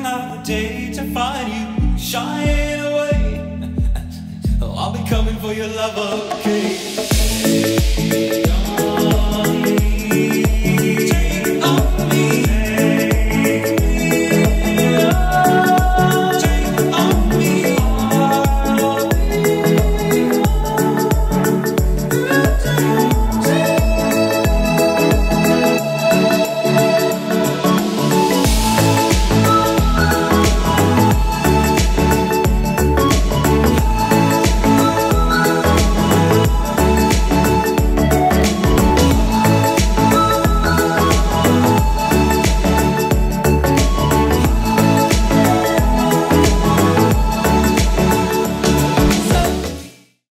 holiday to find you shying away. Oh, I'll be coming for your love, okay? Hey, darling.